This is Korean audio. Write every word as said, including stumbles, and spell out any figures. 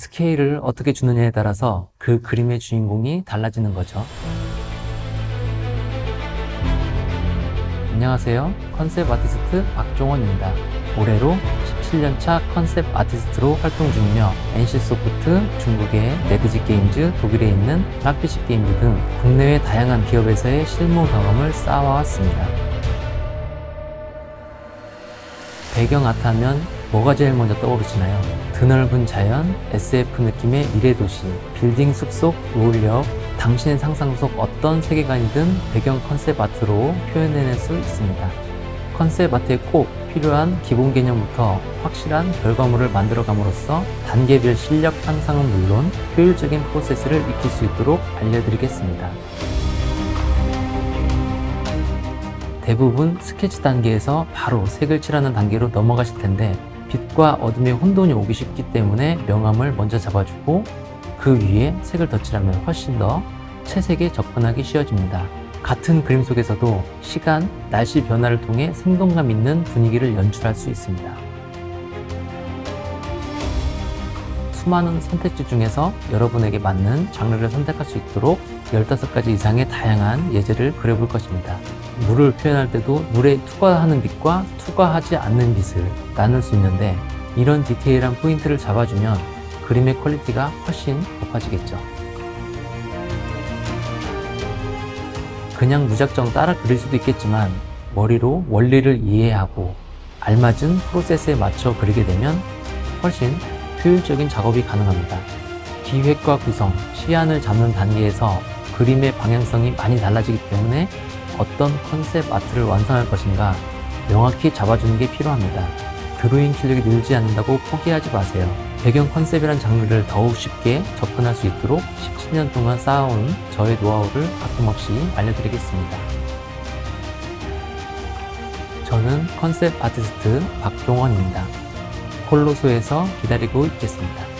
스케일을 어떻게 주느냐에 따라서 그 그림의 주인공이 달라지는 거죠. 안녕하세요. 컨셉 아티스트 박종원입니다. 올해로 십칠 년 차 컨셉 아티스트로 활동 중이며 엔씨소프트, 중국의 레드지게임즈, 독일에 있는 락피시게임즈 등 국내외 다양한 기업에서의 실무 경험을 쌓아왔습니다. 배경 아트 하면 뭐가 제일 먼저 떠오르시나요? 드넓은 자연, 에스에프 느낌의 미래도시, 빌딩 숲속 노을역, 당신의 상상 속 어떤 세계관이든 배경 컨셉 아트로 표현해낼 수 있습니다. 컨셉 아트에 꼭 필요한 기본 개념부터 확실한 결과물을 만들어감으로써 단계별 실력 향상은 물론 효율적인 프로세스를 익힐 수 있도록 알려드리겠습니다. 대부분 스케치 단계에서 바로 색을 칠하는 단계로 넘어가실 텐데 빛과 어둠의 혼돈이 오기 쉽기 때문에 명암을 먼저 잡아주고 그 위에 색을 덧칠하면 훨씬 더 채색에 접근하기 쉬워집니다. 같은 그림 속에서도 시간, 날씨 변화를 통해 생동감 있는 분위기를 연출할 수 있습니다. 수많은 선택지 중에서 여러분에게 맞는 장르를 선택할 수 있도록 열다섯 가지 이상의 다양한 예제를 그려볼 것입니다. 물을 표현할 때도 물에 투과하는 빛과 투과하지 않는 빛을 나눌 수 있는데 이런 디테일한 포인트를 잡아주면 그림의 퀄리티가 훨씬 높아지겠죠. 그냥 무작정 따라 그릴 수도 있겠지만 머리로 원리를 이해하고 알맞은 프로세스에 맞춰 그리게 되면 훨씬 효율적인 작업이 가능합니다. 기획과 구성, 시안을 잡는 단계에서 그림의 방향성이 많이 달라지기 때문에 어떤 컨셉 아트를 완성할 것인가 명확히 잡아주는 게 필요합니다. 드로잉 실력이 늘지 않는다고 포기하지 마세요. 배경 컨셉이란 장르를 더욱 쉽게 접근할 수 있도록 십칠 년 동안 쌓아온 저의 노하우를 아낌없이 알려드리겠습니다. 저는 컨셉 아티스트 박종원입니다. 콜로소에서 기다리고 있겠습니다.